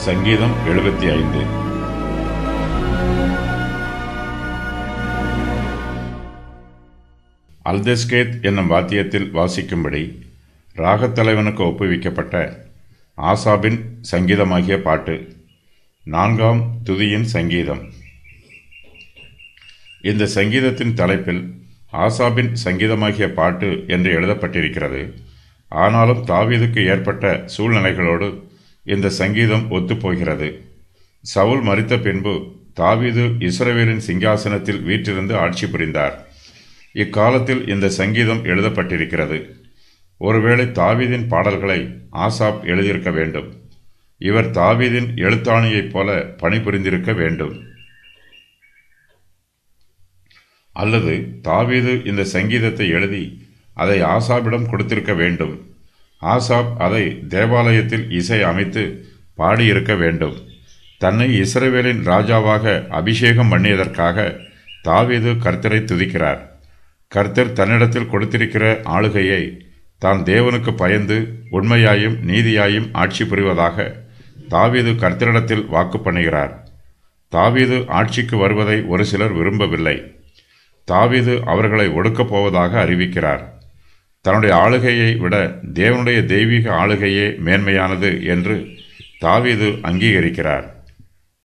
சங்கீதம் 75. அல்தெஸ்கேத் என்னும் வாத்தியத்தில் வாசிக்கும்படி ராகத்தலைவனுக்கு ஒப்புவிக்கப்பட்ட ஆசாபின் சங்கீதமாகிய பாட்டு. 4ஆம் துதியின் சங்கீதம். இந்த சங்கீதத்தின் தலைப்பில் ஆசாபின் சங்கீதமாகிய பாட்டு என்று எழுதப்பட்டிருக்கிறது. ஆனாலும் தாவீதுக்கு ஏற்பட்ட சூழ்நிலைகளோடு இந்த சங்கீதம் ஒத்துப்போகிறது. சவுல் மரித்த பின்பு தாவீது இஸ்ரவேலின் சிங்காசனத்தில் வீற்றிருந்து ஆட்சி புரிந்தார். இக்காலத்தில் இந்த சங்கீதம் எழுதப்பட்டிருக்கிறது. ஒருவேளை தாவீதின் பாடல்களை ஆசாப் எழுதியிருக்க வேண்டும். இவர் தாவீதின் எழுத்தாணியைப் போல பணிபுரிந்திருக்க வேண்டும். அல்லது தாவீது இந்த சங்கீதத்தை எழுதி அதை ஆசாபிடம் கொடுத்திருக்க வேண்டும். ஆசாப் அதை தேவாலயத்தில் இசை அமைத்து பாடியிருக்க வேண்டும். தன்னை இஸ்ரவேலின் ராஜாவாக அபிஷேகம் பண்ணியதற்காக தாவீது கர்த்தரை துதிக்கிறார். கர்த்தர் தன்னிடத்தில் கொடுத்திருக்கிற ஆளுகையை தான் தேவனுக்கு பயந்து உண்மையாயும் நீதியாயும் ஆட்சி புரிவதாக தாவீது கர்த்தரிடத்தில் வாக்கு பண்ணுகிறார். தாவீது ஆட்சிக்கு வருவதை ஒரு சிலர் விரும்பவில்லை. தாவீது அவர்களை ஒடுக்கப் போவதாக அறிவிக்கிறார். தன்னுடைய ஆளுகையை விட தேவனுடைய தெய்வீக ஆளுகையே மேன்மையானது என்று தாவீது அங்கீகரிக்கிறார்.